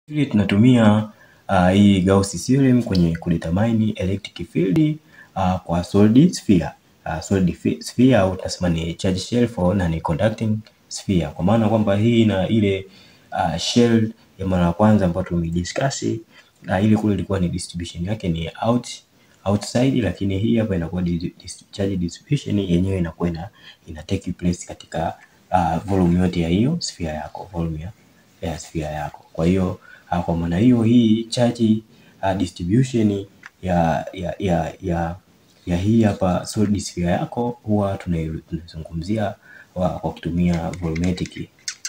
Hili tunatumia hii Gauss theorem kwenye kudetermine electric field kwa solid sphere. Solid sphere au tunasema ni charge shell for non-conducting sphere. Kwa maana kwamba hii na ile shell ya mara ya kwanza ambayo tumediscuss, ile kule ilikuwa ni distribution yake ni outside, lakini hii hapa inakuwa charge distribution yenyewe inakuwa ina take place katika volume yote ya hiyo sphere yako, volume ya sphere yako. Kwa hiyo kwa maana hiyo hii charge distribution ya hii hapa solid sphere yako huwa tunazungumzia kwa kutumia volumetric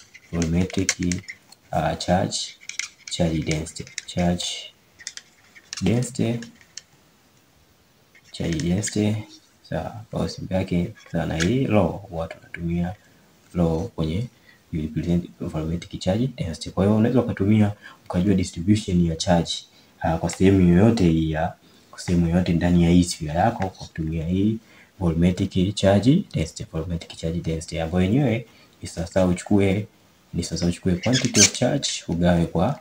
charge density. Sawa, kwa sababu yake sana hii law huwa tunatumia law kwenye represent volumetric charge density. Kwa hiyo unaweza kutumia ukajua distribution ya charge kwa sehemu yoyote ndani ya hii sphere yako kwa kutumia hii volumetric charge density ambayo yenyewe ni sasa uchukue quantity of charge ugawe kwa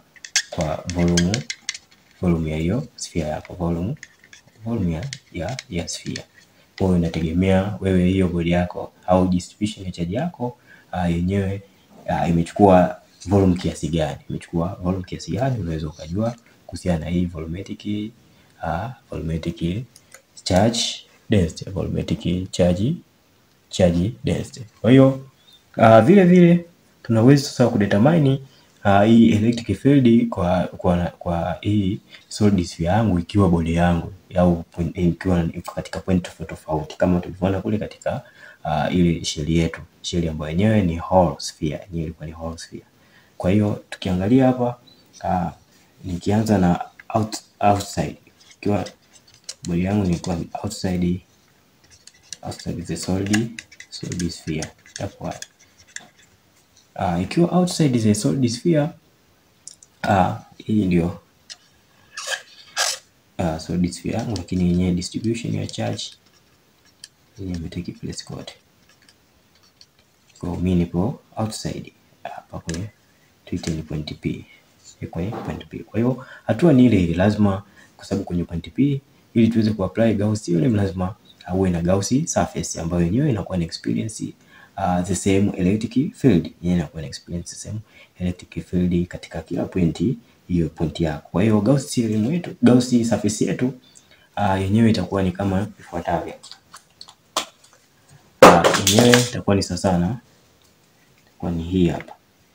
volume ya hiyo sphere yako, volume ya sphere. Kwa hiyo inategemea wewe hiyo body yako au distribution ya charge yako yenyewe imechukua volume kiasi gani, unaweza ukajua kuhusiana na hii volumetric charge density. Kwa hiyo vile tunaweza sasa kudetermine hii electric field kwa hii solid sphere yangu ikiwa body yangu au ikiwa katika point tofauti kama tulivyoona kule katika ile shell ambayo yenyewe ni hollow sphere, ilikuwa ni hollow sphere. Kwa hiyo tukiangalia hapa nikianza na outside, ikiwa body yangu ni kwa outside the solid sphere itakuwa ikiwa outside the solid sphere hii ndio solid sphere yangu, lakini yenyewe distribution ya charge yenyewe imetake place kote. Kwa mimi nipo outside hapa kwenye point P. Kwa hiyo hatua ni ile lazima, kwa sababu kwenye point P ili tuweze kuapply Gauss theorem lazima uwe na Gauss surface ambayo yenyewe inakuwa na experience the same electric field, katika kila pointi hiyo point yako. Kwa hiyo Gauss theorem yetu, Gauss surface yetu yenyewe itakuwa ni kama ifuatavyo. Yenyewe itakuwa ni sana kwa ni hii hapa.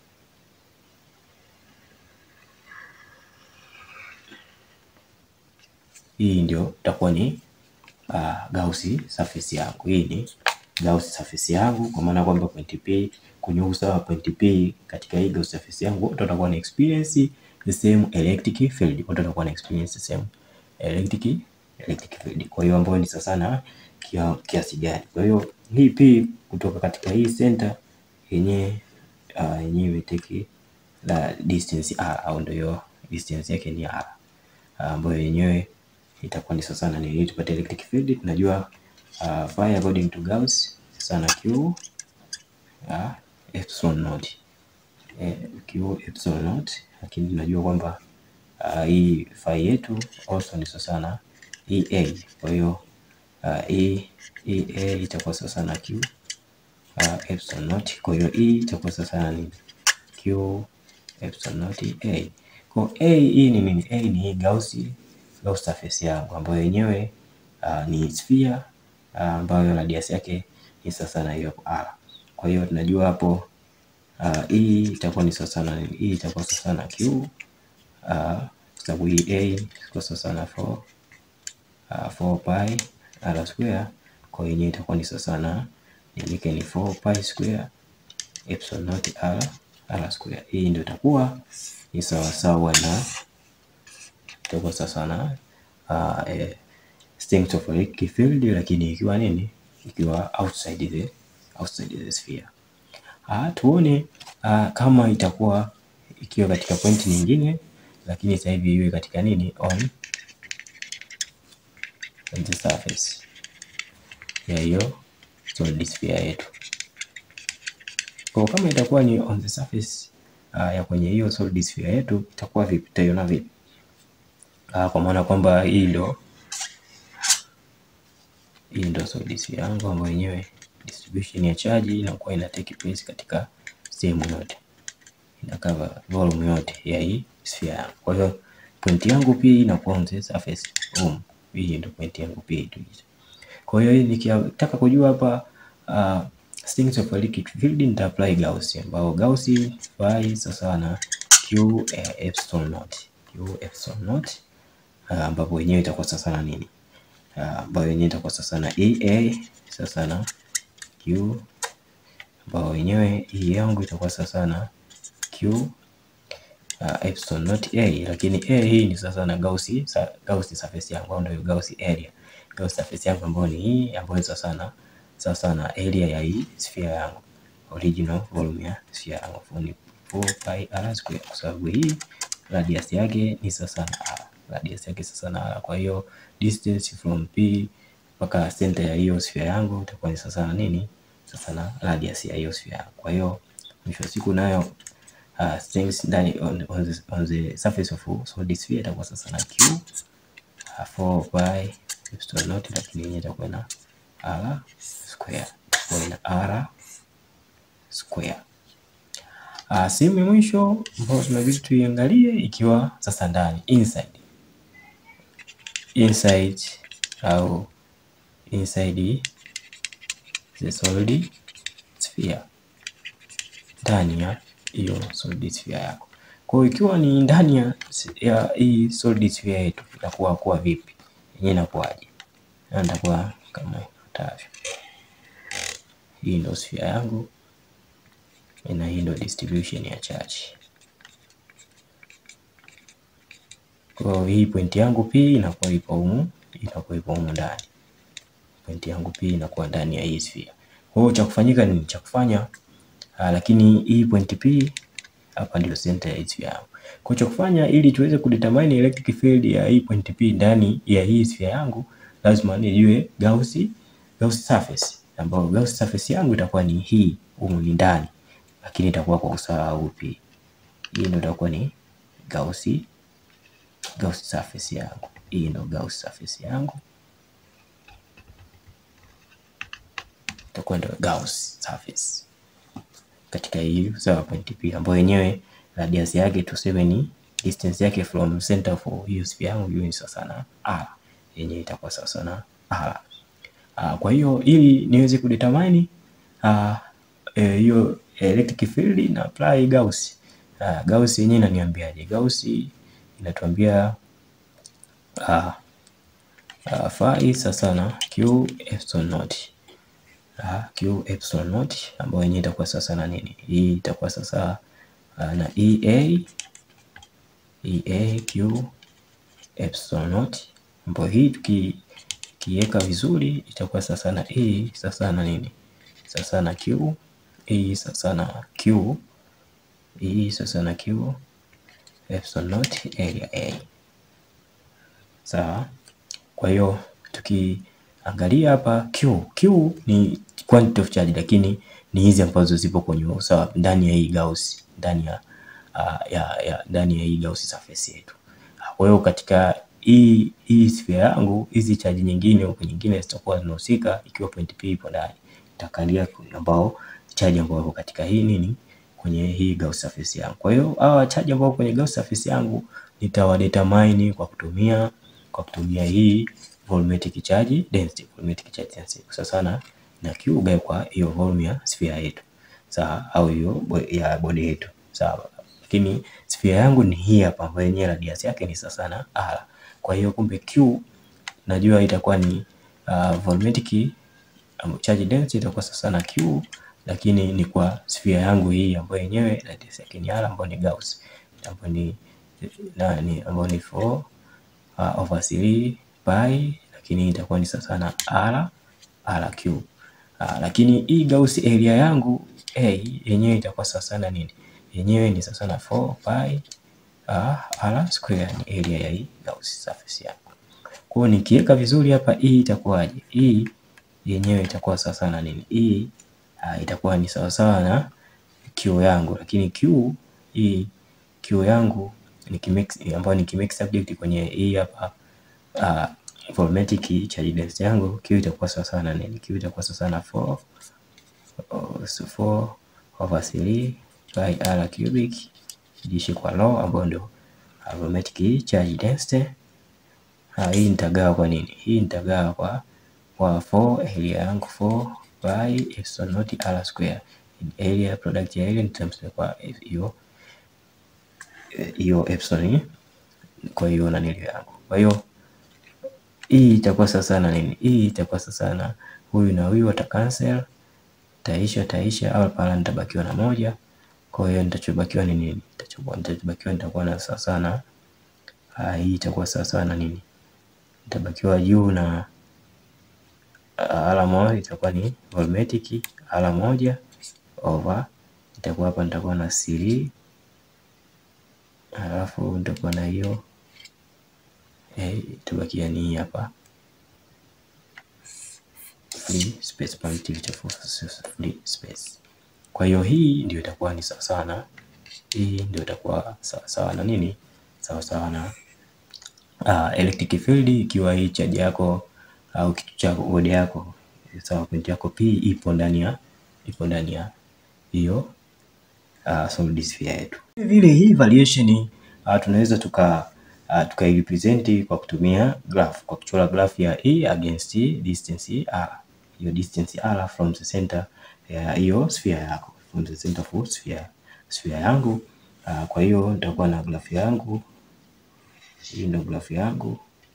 Hii ndio itakuwa ni Gauss surface yangu. Hii ni Gauss surface yangu, kwa maana kwamba point P kwenye usawa wa point P katika hii Gauss surface yangu utakuwa na experience the same electric field. Kwa hiyo ambayo ni sana kiasi gani. Kwa hiyo hii P kutoka katika hii center yenyewe imetake la distance r, au ndio distance yake ni r, ambayo yenyewe itakuwa ni sana ni tupate electric field. Tunajua phi according to Gauss sana q epsilon naught, lakini tunajua kwamba hii phi yetu also ni sana EA. Kwa hiyo EA itakuwa sana q epsilon naught. Kwa hiyo E itakuwa sana ni q epsilon naught A. Kwa A hii ni nini? A ni Gauss surface yangu ambayo yenyewe ni sphere ambayo radius yake ni sana hiyo r. Kwa hiyo tunajua hapo E itakuwa ni sana nini? E itakuwa sana q sababu hii A itakuwa sana 4 pi r square. Kwa hiyo itakuwa ni sana ni 4 pi square epsilon naught r square. Hii ndio itakuwa ni sawa na itakuwa sana strength of electric field, lakini ikiwa nini? Ikiwa outside the sphere. Tuone kama itakuwa ikiwa katika point nyingine, lakini sasa hivi iwe katika nini? On the surface ya hiyo solid sphere yetu. Kwa kama itakuwa ni on the surface ya kwenye hiyo solid sphere yetu itakuwa vipi, tutaiona vipi? Kwa maana kwamba hii ndio solid sphere yangu ambayo yenyewe distribution ya charge inakuwa ina take place katika sehemu yote, ina cover volume yote ya hii sphere yangu. Kwa hiyo point yangu P inakuwa on the surface. Hii ndio point yangu P tu. Kwa hiyo nikitaka kujua hapa strength of electric field nita apply Gauss, ambao Gauss phi sawa na Q epsilon naught, ambapo wenyewe itakuwa sasa na nini, ambayo yenyewe itakuwa sasa na EA sasa na Q, ambayo wenyewe hii yangu itakuwa sasa na Q epsilon naught A, lakini A hii ni sasa na Gauss surface yangu, ndio Gauss area. Gauss surface yangu ambayo ni hii, ambayo sasa na area ya hii sphere yangu, original volume ya sphere yangu ni 4 pi r square, kwa sababu hii radius yake ni sasa na r. Kwa hiyo distance from P mpaka center ya hiyo sphere yangu itakuwa ni sasa na nini, sasa na radius ya hiyo sphere yangu. Kwa hiyo mwisho siku nayo strength ndani on the surface of solid sphere itakuwa sasa na Q 4 pi epsilon naught, lakini yenyewe itakuwa na r square, kwa ina r square. Sehemu ya mwisho ambayo tunabidi tuiangalie ikiwa sasa ndani inside the solid sphere, ndani ya hiyo solid sphere yako. Kwa hiyo ikiwa ni ndani ya hii solid sphere yetu itakuwa kwa vipi, yenyewe inakuwaje? Nitakuwa kama ifuatavyo. Hii ndio sphere yangu na hii ndio distribution ya charge. Kwa hii point yangu P inakuwa ipo humu ndani. Point yangu P inakuwa ndani ya hii sphere. Kwa hiyo cha kufanyika ni cha kufanya, lakini hii point P hapa ndio center ya hii sphere yangu. Kwa cha kufanya ili tuweze kudetermine electric field ya hii point P ndani ya hii sphere yangu, lazima nijue Gauss surface, ambapo Gauss surface yangu itakuwa ni hii humu ndani, lakini itakuwa kwa usawa upi? Hii ndio itakuwa ni Gauss surface yangu. Hii ndio Gauss surface yangu, itakuwa ndio Gauss surface katika hii usawa point P, ambayo yenyewe radius yake tuseme ni distance yake from center for hiyo sphere yangu hiyo ni sasa na r, yenyewe itakuwa sasa na r. Kwa hiyo ili niweze kudetermine hiyo electric field na apply Gauss. Gauss yenyewe inaniambiaje? Gauss inatuambia phi sasa na Q epsilon naught. Q epsilon naught ambayo yenyewe itakuwa sasa na nini? Hii itakuwa sasa na EA Q epsilon naught, ambayo hii tukiweka vizuri itakuwa sasa na E sasa na nini? Sasa na Q, E sasa na Q, E sasa na Q epsilon naught area A. Sawa. Kwa hiyo tukiangalia hapa Q ni quantity of charge, lakini ni hizi ambazo zipo kwenye usawa ndani ya hii Gauss, ndani ya hii Gauss surface yetu. Kwa hiyo katika hii sphere yangu hizi charge nyingine huko nyingine zitakuwa zinahusika, ikiwa point P ipo ndani itakalia ambao charge ambao wako katika hii nini, kwenye hii Gauss surface yangu. Kwa hiyo hawa charge ambao kwenye Gauss surface yangu nitawadetermine kwa kutumia hii volumetric charge density, sasa na Q gawa kwa hiyo volume ya sphere yetu, sawa, au hiyo ya body yetu, sawa. Lakini sphere yangu ni hii hapa, ambayo yenyewe radius yake ni sasa na r. Kwa hiyo kumbe Q najua itakuwa ni volumetric charge density itakuwa sasa na Q, lakini ni kwa sphere yangu hii ambayo yenyewe radius yake ni r, ambayo ni Gauss, ambayo ni 4 over 3 pi, lakini itakuwa ni sasa na RQ. Lakini hii Gauss area yangu A yenyewe itakuwa sasa na nini? Yenyewe ni sasa na 4 pi r square, ni area ya hii Gauss surface yangu. Kwa hiyo nikiweka vizuri hapa hii itakuwaje? Hii yenyewe itakuwa sasa na nini? Hii itakuwa ni sawa sawa na Q yangu, lakini Q hii Q yangu ambayo ni max subject kwenye hii hapa volumetric charge density yangu, Q itakuwa sawa na nini? Q itakuwa sawa na 4/3 pi r cubic dishi kwa rho ambayo ndio volumetric charge density. Hii nitagawa kwa nini? Hii nitagawa kwa 4 area yangu 4 pi epsilon naught r square. Area product ya area nitamsema kwa hiyo epsilon, kwa hiyo na nili yangu. Kwa hiyo hii itakuwa sawa na nini? Hii itakuwa sawa na huyu na huyu wata cancel, taisha au pala nitabakiwa na moja. Kwa hiyo nitachobakiwa ni nini? Nitakuwa na sawa na hii itakuwa sawa na nini? Nitabakiwa juu na alama itakuwa ni volumetric ala moja over itakuwa hapa nitakuwa na 3, alafu nitakuwa na hiyo tubakia ni hapa free space positive free space. Kwa hiyo hii ndio itakuwa ni sawa na hii ndio itakuwa sawa na nini? Sawa na electric field, ikiwa hii charge yako au kitu chako bodi yako sawa, point yako P ipo ndani ya hiyo solid sphere yetu. Vile hii variation tunaweza tuka represent kwa kutumia graph, kwa kuchora graph ya E against distance R. Hiyo distance R from the center ya hiyo sphere yako, from the center of sphere yangu. Kwa hiyo nitakuwa na graph yangu, hii ndio graph yangu.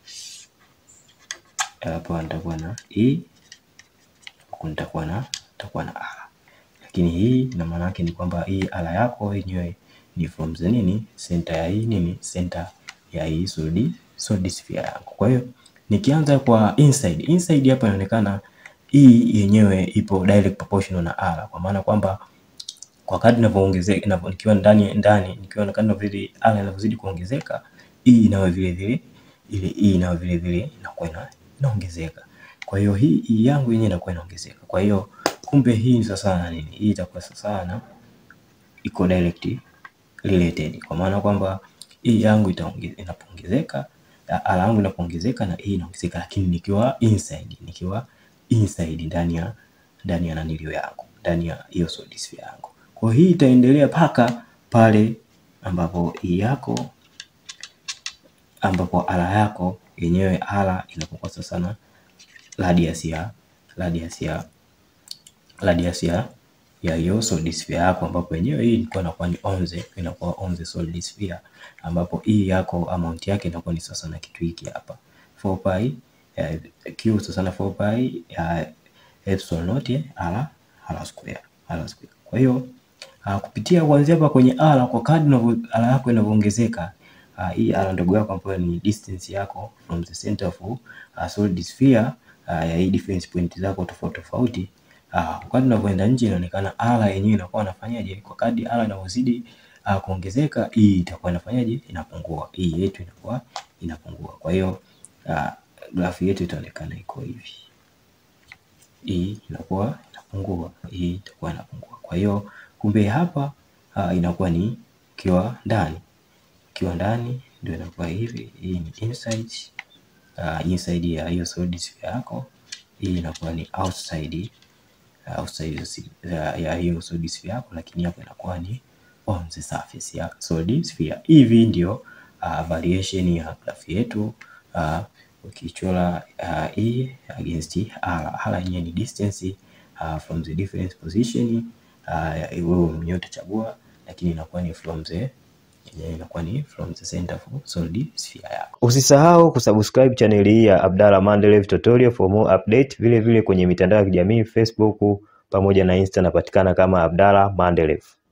Hapa nitakuwa na E, huko nitakuwa na R. Lakini hii na maana yake ni kwamba hii R yako yenyewe ni from the nini? Center ya hii nini? Center ya hii solid sphere yangu. Kwa hiyo nikianza kwa inside hapa inaonekana hii yenyewe ipo direct proportional na R, kwa maana kwamba kwa kadri ninavyoongezeka nikiwa ndani nikiwa kadri vile R inavyozidi kuongezeka, hii inawe vile ile hii inawe vile inakuwa inaongezeka. Kwa hiyo hii yangu yenyewe inakuwa inaongezeka. Kwa hiyo kumbe hii ni sawa na nini? Hii itakuwa sawa na iko direct related, kwa maana kwamba hii yangu inapoongezeka, R yangu inapoongezeka na hii inaongezeka, lakini nikiwa inside ndani ya nanilio yangu, ndani ya hiyo solid sphere yangu. Kwa hii itaendelea paka pale ambapo R yako yenyewe R inapokuwa sawa na radius ya hiyo solid sphere yako, ambapo yenyewe hii inakuwa on the solid sphere, ambapo hii yako amount yake inakuwa ni sawa na kitu hiki hapa 4 pi Q sawa na 4 pi epsilon naught R square. Kwa hiyo kupitia kuanzia hapa kwenye R, kwa kadri R yako inavyoongezeka, hii R ndogo yako ambayo ni distance yako from the center of solid sphere ya hii difference point zako tofauti, wakati unavyoenda nje inaonekana R yenyewe inakuwa inafanyaje? Kwa kadri R inavyozidi kuongezeka, hii itakuwa inafanyaje? Inapungua. Hii yetu inakuwa inapungua. Kwa hiyo graph yetu itaonekana iko hivi. Hii inakuwa inapungua, hii itakuwa inapungua. Kwa hiyo kumbe hapa inakuwa ni ikiwa ndani ndio inakuwa hivi. Hii ni inside ya hiyo solid sphere yako. Hii inakuwa ni outside ya hiyo solid sphere yako, lakini hapo inakuwa ni on the surface ya solid sphere. Hivi ndio variation ya graph yetu. Ukichora E against R yenyewe ni distance from the difference position, wewe mwenyewe utachagua, lakini inakuwa ni from the center of solid sphere yako. Usisahau kusubscribe channel hii ya Abdalla Mandelev Tutorial for more update. Vile kwenye mitandao ya kijamii Facebook pamoja na Insta napatikana kama Abdalla Mandelev.